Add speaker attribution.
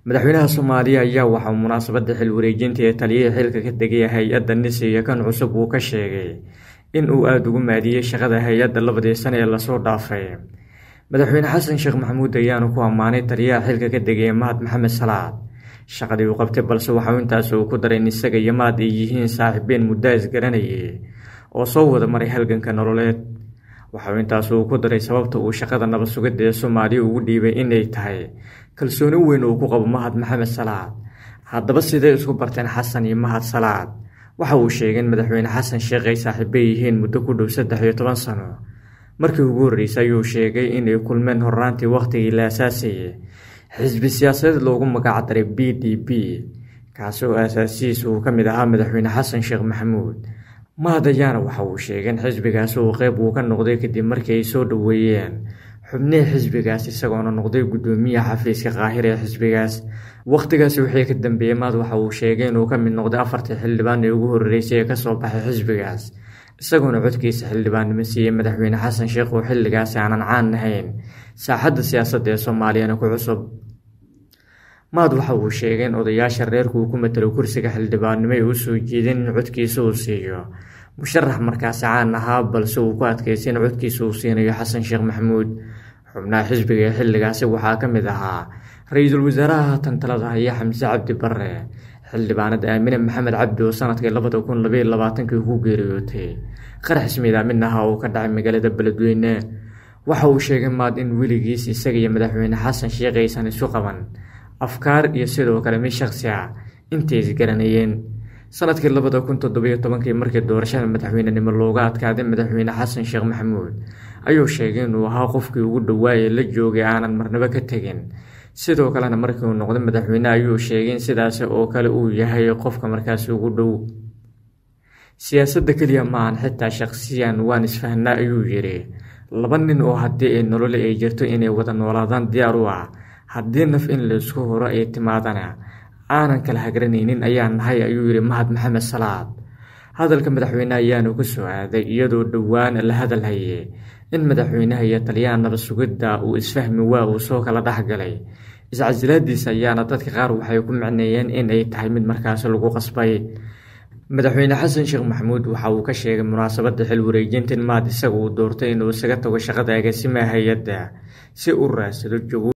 Speaker 1: madaxweynaha Soomaaliya ayaa waxa uu munaasabada xil wareejinta ee taliyaha xilka ka tagay hay'adda NISA iyo kan cusub uu ka sheegay in uu aad ugu maadiyay shaqada hay'adda labadii sano ee la soo dhaafay. Madaxweyne Xasan Sheekh Maxamuud ayaana ku ammaanay taliyaha xilka ka tagay Mahad Maxamed Salaad shaqadii uu qabtay, balse waxa uu intaas ku daray in isaga iyo Mahad ay yihiin saaxiibeen muddo isgaranayay oo soo wada maray halganka nololeed. Waxa uu intaas ku daray sababta uu shaqada nabad sugidda ee Soomaaliya ugu dhiibay inay tahay kalsooni weyn oo ku qabo Mahad Maxamed Salaad. Haddaba sidee isku barteen Xasan iyo Mahad Salaad? Waxa uu sheegay in madaxweyne Xasan Sheekh ay saaxiibo yihiin muddo ku dhow 13 sano. Markii ugu horeysay ayuu sheegay in ay kulmeen horraantii waqtigii la aasaasay xisbi siyaasadeed loogu magac daray PDP, kaas oo aasaasihiisa uu ka mid ahaa madaxweyne Xasan Sheekh Maxamuud. Mahad ayaana waxa uu sheegay in xisbigaas uu qayb ka noqday kadib markii ay soo dhaweeyeen xubnihii xisbigaas, isagoona noqday gudoomiyaha xafiiska Qaahire ee xisbigaas. Waqtigaas wixii ka dambeeyay Mahad waxa uu sheegay inuu ka mid noqday 4 xildhibaan ee ugu horeysay ee ka soo baxay xisbigaas, isagoona codkiisa xildhibaannimo siiyay madaxweyne Xasan Sheekh oo xilligaas aanan caan ahayn saaxadda siyaasadda ee Soomaaliya ku cusub. Mahad waxa uu sheegay in odayaasha reerku uu ku matalo kursiga xildhibaannimo ay u soo jeedeen in codkiisa uu siiyo musharax markaas caan ahaa, balse uu ku adkaystay in codkiisa uu siinayo Xasan Sheekh Maxamuud. Xubnaha xisbiga ee xilligaasi waxaa ka mid ahaa ra'iisul wasaaraha talada haya Xamse Cabdi Barre, xildhibaanada Aamine Maxamed Cabdi oo sanadkii 2022 ku geeriyootay qarax miidaamin ah oo ka dhacay magaalada Beledweyne. Waxa uu sheegay Mahad in weligiis isaga iyo madaxweyne Xasan Sheekh aysan isu qaban afkaar iyo sidoo kale mid shakhsi ah intay isgaranayeen. Sanadkii 2017 markii doorashada madaxweynenimo looga adkaaday madaxweyne Xasan Sheekh Maxamuud ayuu sheegay inuu ahaa qofkii ugu dhawaa ee la joogay aanan marnaba ka tagin. Sidoo kalena markii uu noqday madaxweyne ayuu sheegay in sidaas oo kale uu yahay qofka markaas ugu dhow. Siyaasadda kaliya ma aan xitaa shakhsiyan waan isfahnaa ayuu yiri. Laba nin oo haddii ay nolol ay jirto inay wada noolaadaan diyaar u ah, haddii naf in la isku horo ay timaadana aanan kala hagranaynin ayaa nahay ayuu yiri Mahad Maxamed Salaad. Hadalka madaxweynaha ayaana ku soo aaday iyadoo dhowaan la hadalhayay in madaxweynaha iyo taliyaha nabad sugidda uu isfahmi waa uu soo kala dhaxgalay. Iscasilaadiisa ayaana dadka qaar waxay ku macneeyeen in ay tahay mid markaas lagu qasbay. Madaxweyne Xasan Sheekh Maxamuud waxa uu ka sheegay munaasabada xil wareejinta in Mahad isagu uu doortay inuu isaga tago shaqada agaasimaha hay'adda si uu raadsado